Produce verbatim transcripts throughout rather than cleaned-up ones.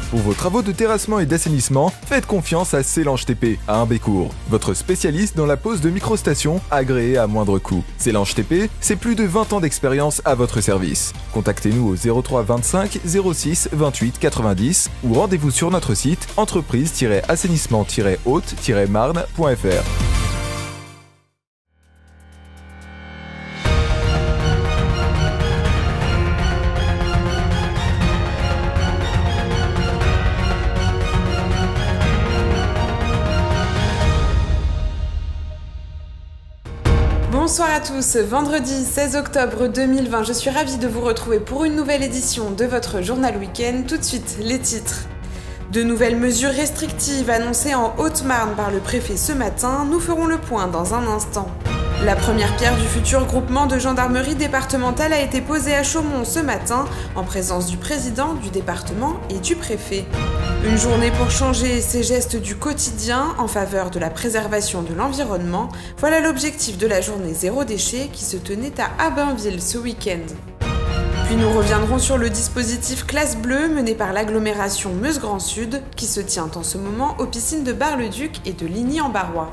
Pour vos travaux de terrassement et d'assainissement, faites confiance à Célange T P, à Humbécourt, votre spécialiste dans la pose de microstations agréées à moindre coût. Célange T P, c'est plus de vingt ans d'expérience à votre service. Contactez-nous au zéro trois vingt-cinq zéro six vingt-huit quatre-vingt-dix ou rendez-vous sur notre site entreprise tiret assainissement tiret haute tiret marne point f r. Bonsoir à tous, vendredi seize octobre deux mille vingt, je suis ravie de vous retrouver pour une nouvelle édition de votre journal week-end. Tout de suite, les titres. De nouvelles mesures restrictives annoncées en Haute-Marne par le préfet ce matin, nous ferons le point dans un instant. La première pierre du futur groupement de gendarmerie départementale a été posée à Chaumont ce matin, en présence du président du département et du préfet. Une journée pour changer ses gestes du quotidien en faveur de la préservation de l'environnement, voilà l'objectif de la journée zéro déchet qui se tenait à Abbainville ce week-end. Puis nous reviendrons sur le dispositif Classe Bleue mené par l'agglomération Meuse-Grand Sud, qui se tient en ce moment aux piscines de Bar-le-Duc et de Ligny-en-Barrois.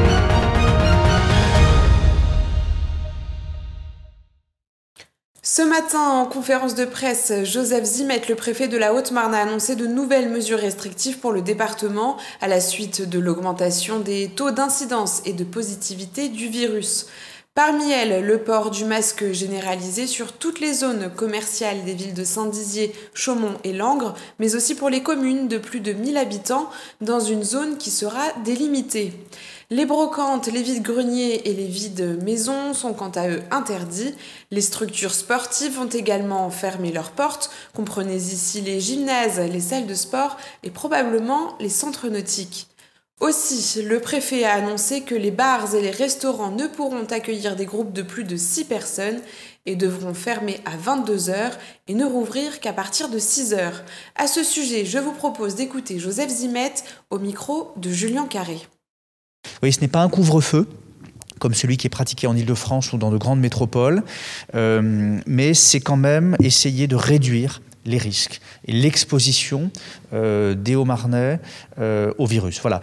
Ce matin, en conférence de presse, Joseph Zimet, le préfet de la Haute-Marne, a annoncé de nouvelles mesures restrictives pour le département à la suite de l'augmentation des taux d'incidence et de positivité du virus. Parmi elles, le port du masque généralisé sur toutes les zones commerciales des villes de Saint-Dizier, Chaumont et Langres, mais aussi pour les communes de plus de mille habitants dans une zone qui sera délimitée. Les brocantes, les vides-greniers et les vides-maisons sont quant à eux interdits. Les structures sportives vont également fermer leurs portes. Comprenez ici les gymnases, les salles de sport et probablement les centres nautiques. Aussi, le préfet a annoncé que les bars et les restaurants ne pourront accueillir des groupes de plus de six personnes et devront fermer à vingt-deux heures et ne rouvrir qu'à partir de six heures. À ce sujet, je vous propose d'écouter Joseph Zimet au micro de Julien Carré. Oui, ce n'est pas un couvre-feu comme celui qui est pratiqué en Île-de-France ou dans de grandes métropoles, euh, mais c'est quand même essayer de réduire les risques et l'exposition euh, des Hauts-Marnais euh, au virus. Voilà.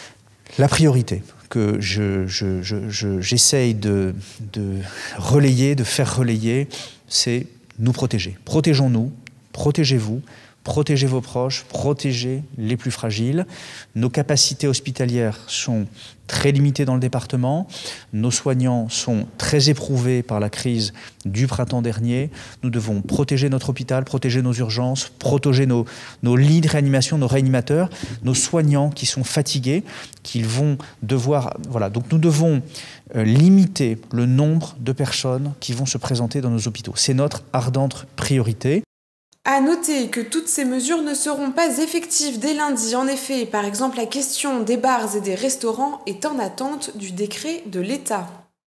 La priorité que je, je, je, je, j'essaye de, de relayer, de faire relayer, c'est nous protéger. Protégeons-nous, protégez-vous, protégez vos proches, protégez les plus fragiles. Nos capacités hospitalières sont très limitées dans le département. Nos soignants sont très éprouvés par la crise du printemps dernier. Nous devons protéger notre hôpital, protéger nos urgences, protéger nos, nos lits de réanimation, nos réanimateurs, nos soignants qui sont fatigués, qu'ils vont devoir... Voilà, donc nous devons euh, limiter le nombre de personnes qui vont se présenter dans nos hôpitaux. C'est notre ardente priorité. À noter que toutes ces mesures ne seront pas effectives dès lundi. En effet, par exemple, la question des bars et des restaurants est en attente du décret de l'État.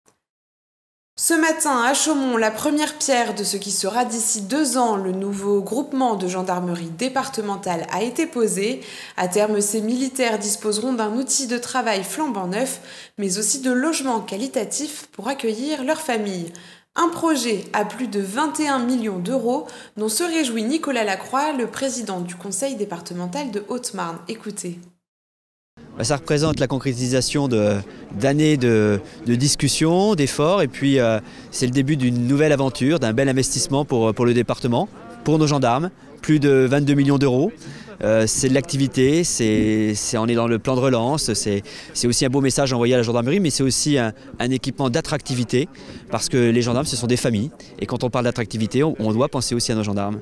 Ce matin, à Chaumont, la première pierre de ce qui sera d'ici deux ans le nouveau groupement de gendarmerie départementale a été posée. À terme, ces militaires disposeront d'un outil de travail flambant neuf, mais aussi de logements qualitatifs pour accueillir leurs familles. Un projet à plus de vingt et un millions d'euros dont se réjouit Nicolas Lacroix, le président du conseil départemental de Haute-Marne. Écoutez. Ça représente la concrétisation de, d'années de, de discussions, d'efforts, et puis euh, c'est le début d'une nouvelle aventure, d'un bel investissement pour, pour le département, pour nos gendarmes, plus de vingt-deux millions d'euros. Euh, c'est de l'activité, c'est, c'est, on est dans le plan de relance, c'est, c'est aussi un beau message envoyé à la gendarmerie, mais c'est aussi un, un équipement d'attractivité, parce que les gendarmes, ce sont des familles, et quand on parle d'attractivité, on, on doit penser aussi à nos gendarmes.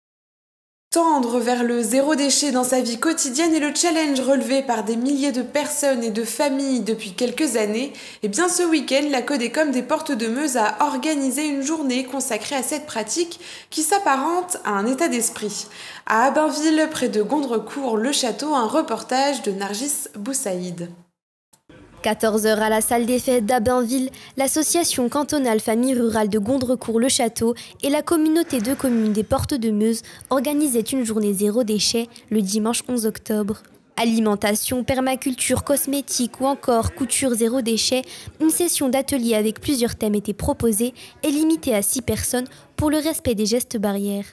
Tendre vers le zéro déchet dans sa vie quotidienne est le challenge relevé par des milliers de personnes et de familles depuis quelques années. Et bien ce week-end, la Codécom des Portes de Meuse a organisé une journée consacrée à cette pratique qui s'apparente à un état d'esprit. À Abbainville, près de Gondrecourt-le-Château, un reportage de Nargis Boussaïd. quatorze heures à la salle des fêtes d'Abbainville, l'association cantonale famille rurale de Gondrecourt-le-Château et la communauté de communes des Portes de Meuse organisaient une journée zéro déchet le dimanche onze octobre. Alimentation, permaculture, cosmétique ou encore couture zéro déchet, une session d'atelier avec plusieurs thèmes était proposée et limitée à six personnes pour le respect des gestes barrières.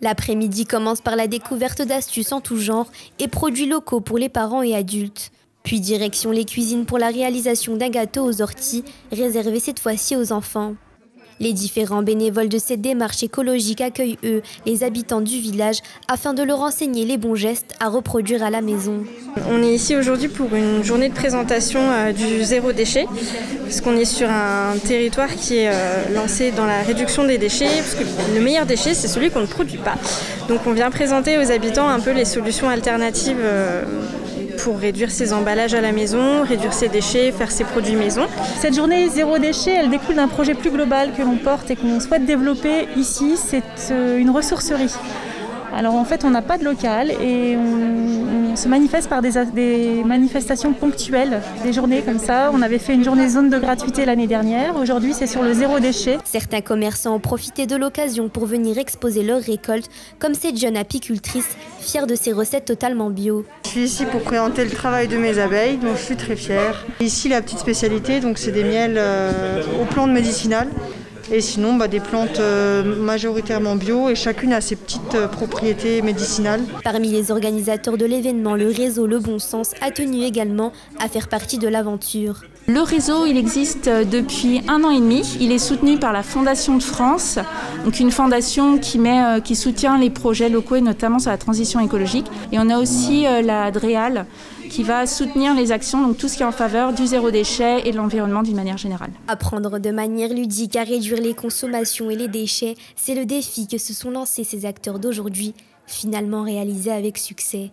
L'après-midi commence par la découverte d'astuces en tout genre et produits locaux pour les parents et adultes. Puis direction les cuisines pour la réalisation d'un gâteau aux orties, réservé cette fois-ci aux enfants. Les différents bénévoles de cette démarche écologique accueillent, eux, les habitants du village afin de leur enseigner les bons gestes à reproduire à la maison. On est ici aujourd'hui pour une journée de présentation euh, du zéro déchet, parce qu'on est sur un territoire qui est euh, lancé dans la réduction des déchets, parce que le meilleur déchet, c'est celui qu'on ne produit pas. Donc on vient présenter aux habitants un peu les solutions alternatives euh, pour réduire ses emballages à la maison, réduire ses déchets, faire ses produits maison. Cette journée zéro déchet, elle découle d'un projet plus global que l'on porte et qu'on souhaite développer ici. C'est une ressourcerie. Alors en fait, on n'a pas de local et on, on se manifeste par des, des manifestations ponctuelles, des journées comme ça. On avait fait une journée zone de gratuité l'année dernière. Aujourd'hui, c'est sur le zéro déchet. Certains commerçants ont profité de l'occasion pour venir exposer leurs récoltes, comme cette jeune apicultrice, fière de ses recettes totalement bio. Je suis ici pour présenter le travail de mes abeilles, dont je suis très fière. Ici, la petite spécialité, donc c'est des miels euh, aux plantes médicinales. Et sinon, bah, des plantes euh, majoritairement bio et chacune a ses petites euh, propriétés médicinales. Parmi les organisateurs de l'événement, le réseau Le Bon Sens a tenu également à faire partie de l'aventure. Le réseau, il existe depuis un an et demi. Il est soutenu par la Fondation de France, donc une fondation qui, met, qui soutient les projets locaux et notamment sur la transition écologique. Et on a aussi la DREAL qui va soutenir les actions, donc tout ce qui est en faveur du zéro déchet et de l'environnement d'une manière générale. Apprendre de manière ludique à réduire les consommations et les déchets, c'est le défi que se sont lancés ces acteurs d'aujourd'hui, finalement réalisé avec succès.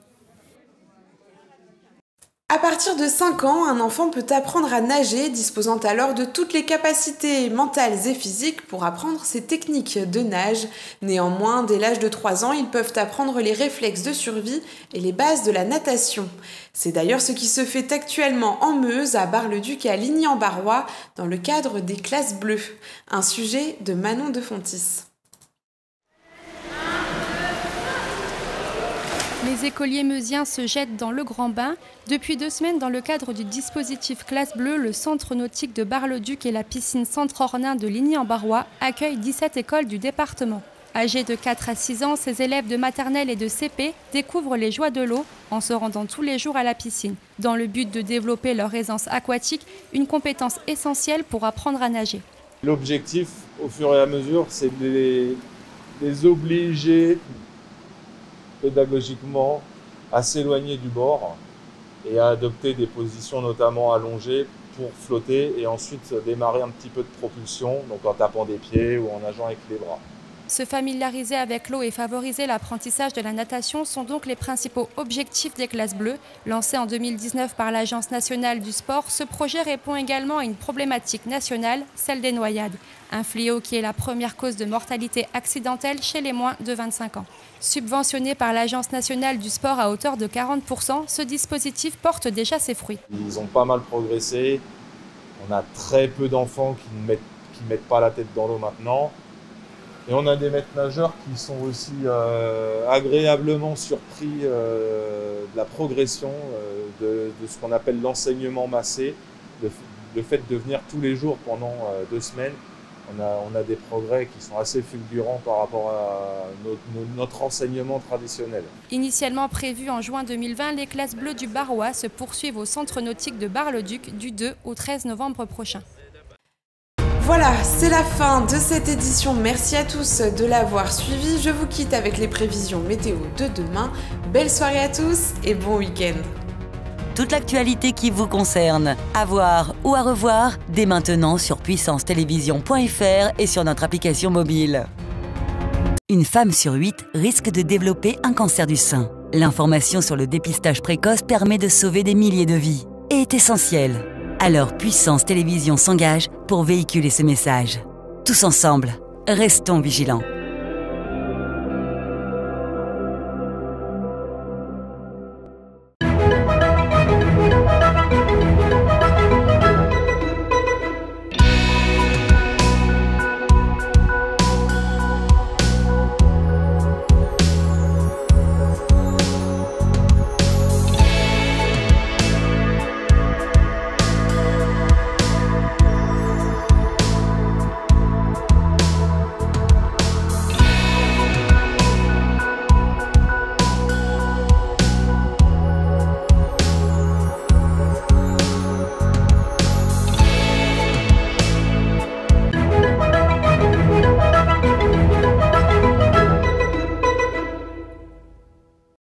À partir de cinq ans, un enfant peut apprendre à nager, disposant alors de toutes les capacités mentales et physiques pour apprendre ces techniques de nage. Néanmoins, dès l'âge de trois ans, ils peuvent apprendre les réflexes de survie et les bases de la natation. C'est d'ailleurs ce qui se fait actuellement en Meuse, à Bar-le-Duc et à Ligny-en-Barrois, dans le cadre des classes bleues. Un sujet de Manon de Fontis. Les écoliers meusiens se jettent dans le grand bain. Depuis deux semaines, dans le cadre du dispositif Classe Bleue, le centre nautique de Bar-le-Duc et la piscine Centre Ornain de Ligny-en-Barrois accueillent dix-sept écoles du département. Âgés de quatre à six ans, ces élèves de maternelle et de C P découvrent les joies de l'eau en se rendant tous les jours à la piscine, dans le but de développer leur aisance aquatique, une compétence essentielle pour apprendre à nager. L'objectif, au fur et à mesure, c'est de les, les obliger pédagogiquement à s'éloigner du bord et à adopter des positions notamment allongées pour flotter et ensuite démarrer un petit peu de propulsion, donc en tapant des pieds ou en nageant avec les bras. Se familiariser avec l'eau et favoriser l'apprentissage de la natation sont donc les principaux objectifs des classes bleues. Lancé en deux mille dix-neuf par l'Agence nationale du sport, ce projet répond également à une problématique nationale, celle des noyades. Un fléau qui est la première cause de mortalité accidentelle chez les moins de vingt-cinq ans. Subventionné par l'Agence nationale du sport à hauteur de quarante pour cent, ce dispositif porte déjà ses fruits. Ils ont pas mal progressé. On a très peu d'enfants qui ne mettent, qui mettent pas la tête dans l'eau maintenant. Et on a des maîtres nageurs qui sont aussi euh, agréablement surpris euh, de la progression euh, de, de ce qu'on appelle l'enseignement massé, de, le fait de venir tous les jours pendant euh, deux semaines. On a, on a des progrès qui sont assez fulgurants par rapport à notre, notre enseignement traditionnel. Initialement prévu en juin deux mille vingt, les classes bleues du Barrois se poursuivent au centre nautique de Bar-le-Duc du deux au treize novembre prochain. Voilà, c'est la fin de cette édition. Merci à tous de l'avoir suivi. Je vous quitte avec les prévisions météo de demain. Belle soirée à tous et bon week-end. Toute l'actualité qui vous concerne, à voir ou à revoir, dès maintenant sur puissance télévision point f r et sur notre application mobile. Une femme sur huit risque de développer un cancer du sein. L'information sur le dépistage précoce permet de sauver des milliers de vies et est essentielle. Alors Puissance Télévision s'engage pour véhiculer ce message. Tous ensemble, restons vigilants.